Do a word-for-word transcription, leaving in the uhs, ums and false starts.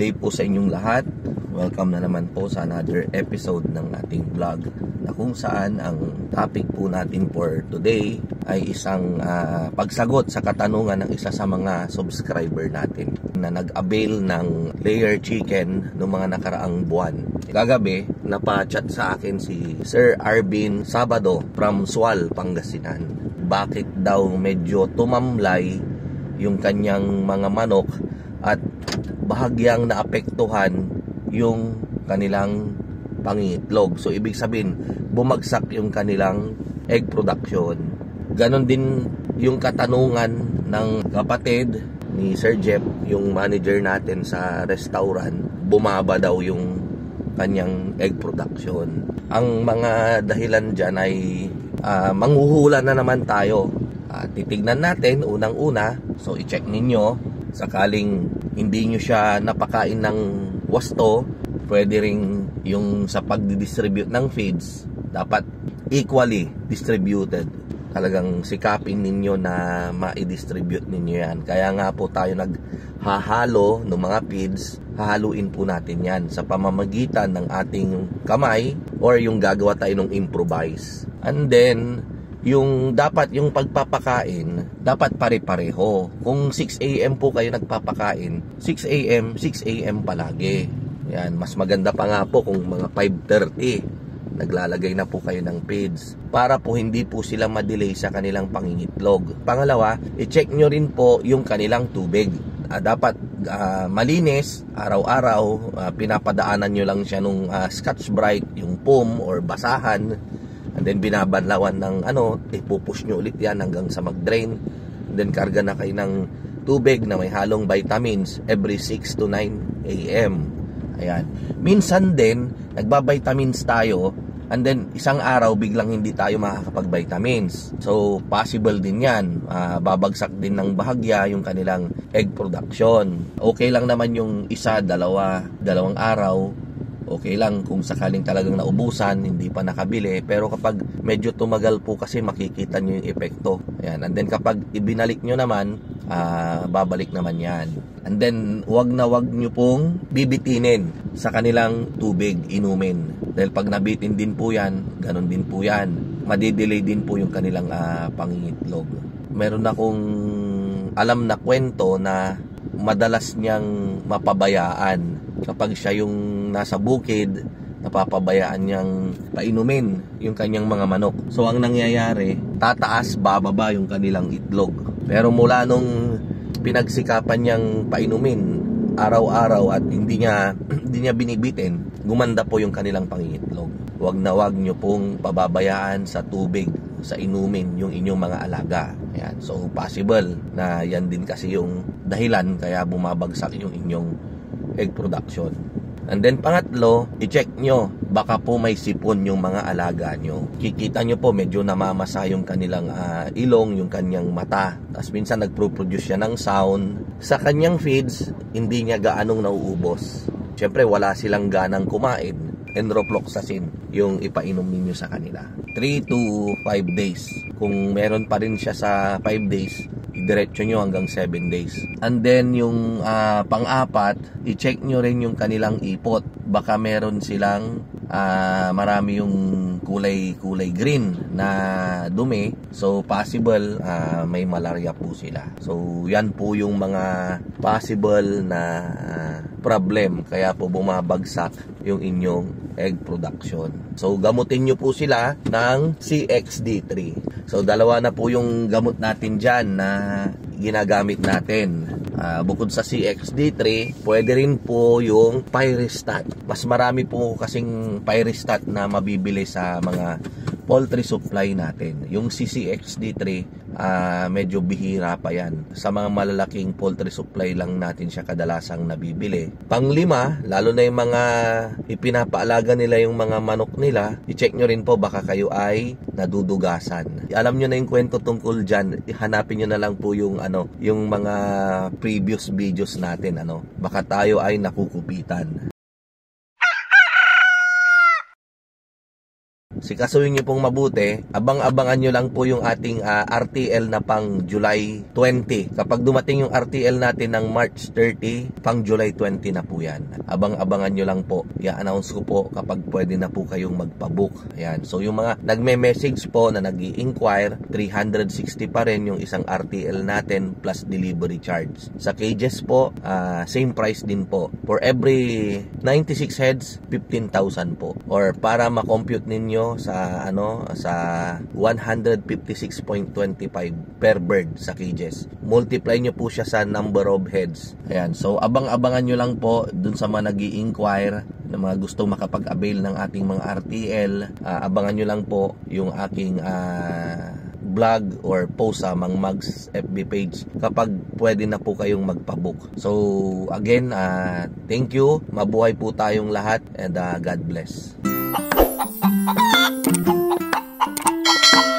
day po sa inyong lahat. Welcome na naman po sa another episode ng ating vlog, na kung saan ang topic po natin for today ay isang uh, pagsagot sa katanungan ng isa sa mga subscriber natin na nag-avail ng layer chicken noong mga nakaraang buwan. Kagabi, napa-chat sa akin si Sir Arvin Sabado from Sual, Pangasinan. Bakit daw medyo tumamlay yung kanyang mga manok at bahagyang naapektuhan yung kanilang pangingitlog. So ibig sabihin, bumagsak yung kanilang egg production. Ganon din yung katanungan ng kapatid ni Sir Jeff, yung manager natin sa restaurant. Bumaba daw yung kanyang egg production. Ang mga dahilan dyan ay uh, manghuhula na naman tayo. Uh, titignan natin unang-una. So i-check ninyo, sakaling hindi nyo siya napakain ng wasto, pwede ring yung sa pagdidistribute ng feeds, dapat equally distributed. Talagang sikapin ninyo na ma-distribute ninyo yan. Kaya nga po tayo naghahalo ng mga feeds, hahaluin po natin yan sa pamamagitan ng ating kamay or yung gagawa tayo ng improvise. And then yung dapat yung pagpapakain, dapat pare-pareho. Kung six A M po kayo nagpapakain, six A M, six A M palagi. Yan, mas maganda pa nga po kung mga five thirty naglalagay na po kayo ng feeds para po hindi po sila ma-delay sa kanilang pangingitlog. Pangalawa, i-check nyo rin po yung kanilang tubig. Uh, dapat uh, malinis, araw-araw, uh, pinapadaanan nyo lang siya nung uh, Scotch Brite, yung foam or basahan. And then binabanlawan ng ano, ipupush nyo ulit yan hanggang sa mag-drain. And then karga na kayo ng tubig na may halong vitamins every six to nine A M Ayan. Minsan din, nagba-vitamins tayo, and then isang araw biglang hindi tayo makakapag-vitamins. So possible din yan. Uh, babagsak din ng bahagya yung kanilang egg production. Okay lang naman yung isa, dalawa, dalawang araw. Okay lang kung sakaling talagang naubusan, hindi pa nakabili. Pero kapag medyo tumagal po kasi makikita nyo yung epekto. Ayan. And then kapag ibinalik nyo naman, uh, babalik naman yan. And then wag na wag nyo pong bibitinin sa kanilang tubig, inumin. Dahil pag nabitin din po yan, ganun din po yan. Madidelay din po yung kanilang uh, pangingitlog. Meron akong alam na kwento na madalas niyang mapabayaan. Kapag siya yung nasa bukid, napapabayaan niyang painumin yung kanyang mga manok. So ang nangyayari, tataas, bababa yung kanilang itlog. Pero mula nung pinagsikapan niyang painumin araw-araw at hindi niya, hindi niya binibitin, gumanda po yung kanilang pangingitlog. Huwag na huwag nyo pong pababayaan sa tubig, sa inumin yung inyong mga alaga. Ayan. So possible na yan din kasi yung dahilan kaya bumabagsak yung inyong egg production. And then pangatlo, i-check nyo, baka po may sipon yung mga alaga nyo. Kikita nyo po medyo namamasa yung kanilang uh, ilong, yung kanyang mata. Tapos minsan nagpro-produce siya ng sound. Sa kanyang feeds, hindi niya gaanong nauubos. Siyempre wala silang ganang kumain. Enrofloxacin yung ipainom ninyo sa kanila. three to five days. Kung meron pa rin siya sa five days, idiretso nyo hanggang seven days. And then yung uh, pang-apat, i-check nyo rin yung kanilang ipot. Baka meron silang uh, marami yung kulay-kulay green na dumi. So possible uh, may malaria po sila. So yan po yung mga possible na uh, problem. Kaya po bumabagsak yung inyong egg production. So gamutin nyo po sila ng C X D three. So dalawa na po yung gamot natin dyan na ginagamit natin. Uh, bukod sa C X D three, pwede rin po yung Pyrestat. Mas marami po kasing Pyrestat na mabibili sa mga poultry supply natin. Yung C C X D three, uh, medyo bihira pa yan. Sa mga malalaking poultry supply lang natin siya kadalasang nabibili. Panglima, lalo na yung mga ipinapaalaga nila yung mga manok nila, i-check nyo rin po baka kayo ay nadudugasan. Alam nyo na yung kwento tungkol dyan, hanapin nyo na lang po yung ano, yung mga previous videos natin, ano, baka tayo ay nakukupitan. sikasuhin nyo pong mabuti. Abang-abangan nyo lang po yung ating uh, R T L na pang July twenty. Kapag dumating yung R T L natin ng March thirty, pang July twenty na po yan. Abang-abangan nyo lang po. I-announce ko po kapag pwede na po kayong magpabook. Ayan. So yung mga nagme-message po na nag-i-inquire, three hundred sixty pa rin yung isang R T L natin plus delivery charge. Sa cages po, uh, same price din po. For every ninety-six heads, fifteen thousand po. Or para ma-compute ninyo sa ano sa one hundred fifty-six point two five per bird sa cages. Multiply nyo po siya sa number of heads. Ayan. So abang-abangan nyo lang po dun sa mga nag-i-inquire na mga gustong makapag-avail ng ating mga R T L. Uh, abangan nyo lang po yung aking uh, vlog or post sa Mang Mags F B page kapag pwede na po kayong magpabook. So again, uh, thank you. Mabuhay po tayong lahat and uh, God bless.